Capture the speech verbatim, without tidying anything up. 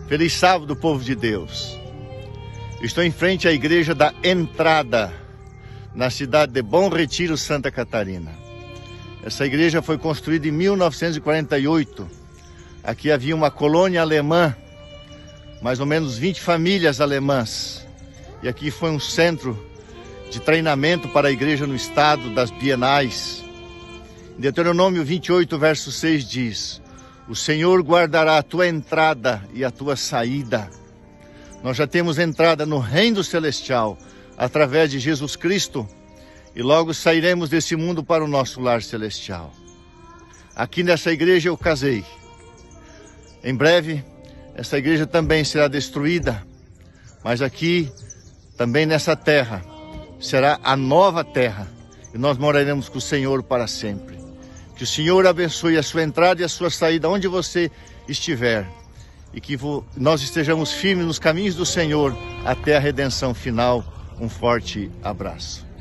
Feliz sábado, povo de Deus. Estou em frente à igreja da Entrada, na cidade de Bom Retiro, Santa Catarina. Essa igreja foi construída em mil novecentos e quarenta e oito. Aqui havia uma colônia alemã, mais ou menos vinte famílias alemãs. E aqui foi um centro de treinamento para a igreja no estado das bienais. Em Deuteronômio vinte e oito, verso seis diz: o Senhor guardará a tua entrada e a tua saída. Nós já temos entrada no reino celestial através de Jesus Cristo e logo sairemos desse mundo para o nosso lar celestial. Aqui nessa igreja eu casei. Em breve, essa igreja também será destruída, mas aqui, também nessa terra, será a nova terra e nós moraremos com o Senhor para sempre. Que o Senhor abençoe a sua entrada e a sua saída, onde você estiver. E que nós estejamos firmes nos caminhos do Senhor até a redenção final. Um forte abraço.